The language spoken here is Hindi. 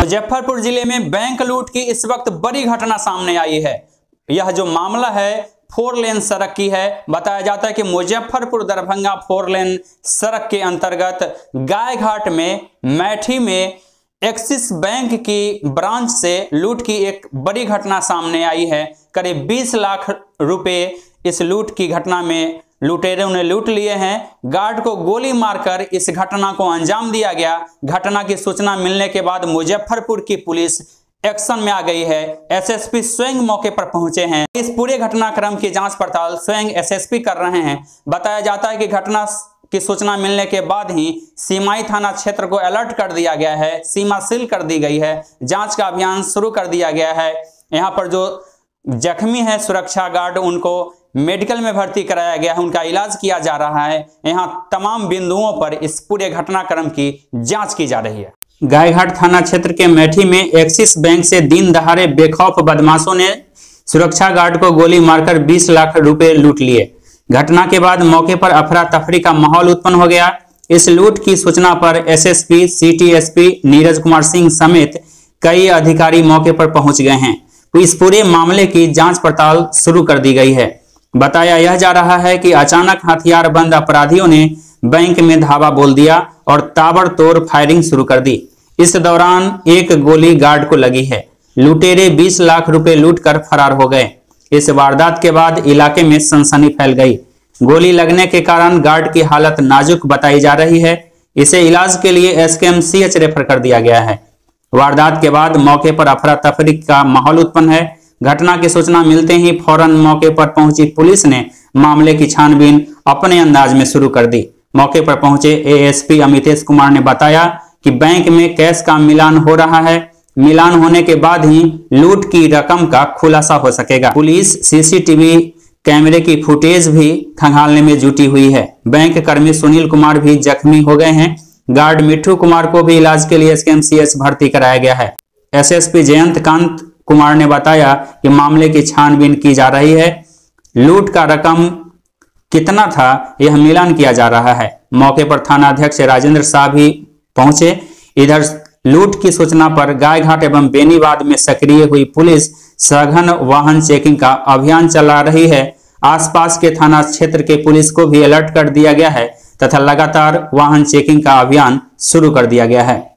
मुजफ्फरपुर जिले में बैंक लूट की इस वक्त बड़ी घटना सामने आई है। यह जो मामला है 4 लेन सड़क की है। बताया जाता है कि मुजफ्फरपुर दरभंगा 4 लेन सड़क के अंतर्गत गायघाट में मैठी में एक्सिस बैंक की ब्रांच से लूट की एक बड़ी घटना सामने आई है। करीब 20 लाख रुपए इस लूट की घटना में लुटेरों ने लूट लिए हैं। गार्ड को गोली मारकर इस घटना को अंजाम दिया गया। घटना की सूचना मिलने के बाद मुजफ्फरपुर की पुलिस एक्शन में आ गई है। एसएसपी स्वयं मौके पर पहुंचे हैं। इस पूरे घटनाक्रम की जांच पड़ताल स्वयं एसएसपी कर रहे हैं। बताया जाता है कि घटना की सूचना मिलने के बाद ही सीमाई थाना क्षेत्र को अलर्ट कर दिया गया है। सीमा सील कर दी गई है। जांच का अभियान शुरू कर दिया गया है। यहाँ पर जो जख्मी है सुरक्षा गार्ड, उनको मेडिकल में भर्ती कराया गया है। उनका इलाज किया जा रहा है। यहाँ तमाम बिंदुओं पर इस पूरे घटनाक्रम की जांच की जा रही है। गायघाट थाना क्षेत्र के मैठी में एक्सिस बैंक से दिन दहाड़े बेखौफ बदमाशों ने सुरक्षा गार्ड को गोली मारकर 20 लाख रुपए लूट लिए। घटना के बाद मौके पर अफरा तफरी का माहौल उत्पन्न हो गया। इस लूट की सूचना पर SSP city SP Neeraj Kumar Singh समेत कई अधिकारी मौके पर पहुंच गए हैं। इस पूरे मामले की जांच पड़ताल शुरू कर दी गई है। बताया यह जा रहा है कि अचानक हथियारबंद अपराधियों ने बैंक में धावा बोल दिया और ताबड़तोड़ फायरिंग शुरू कर दी। इस दौरान एक गोली गार्ड को लगी है। लुटेरे 20 लाख रुपए लूटकर फरार हो गए। इस वारदात के बाद इलाके में सनसनी फैल गई। गोली लगने के कारण गार्ड की हालत नाजुक बताई जा रही है। इसे इलाज के लिए एसकेएमसीएच रेफर कर दिया गया है। वारदात के बाद मौके पर अफरा तफरी का माहौल उत्पन्न है। घटना की सूचना मिलते ही फौरन मौके पर पहुंची पुलिस ने मामले की छानबीन अपने अंदाज में शुरू कर दी। मौके पर पहुंचे एएसपी अमितेश कुमार ने बताया कि बैंक में कैश का मिलान हो रहा है। मिलान होने के बाद ही लूट की रकम का खुलासा हो सकेगा। पुलिस सीसीटीवी कैमरे की फुटेज भी खंगालने में जुटी हुई है। बैंक कर्मी सुनील कुमार भी जख्मी हो गए हैं। गार्ड मिट्ठू कुमार को भी इलाज के लिए एसकेएमसीएच भर्ती कराया गया है। एसएसपी जयंत कांत कुमार ने बताया कि मामले की छानबीन की जा रही है। लूट का रकम कितना था यह मिलान किया जा रहा है। मौके पर थाना अध्यक्ष राजेंद्र शाह भी पहुंचे। इधर लूट की सूचना पर गायघाट एवं बेनीबाद में सक्रिय हुई पुलिस सघन वाहन चेकिंग का अभियान चला रही है। आसपास के थाना क्षेत्र के पुलिस को भी अलर्ट कर दिया गया है तथा लगातार वाहन चेकिंग का अभियान शुरू कर दिया गया है।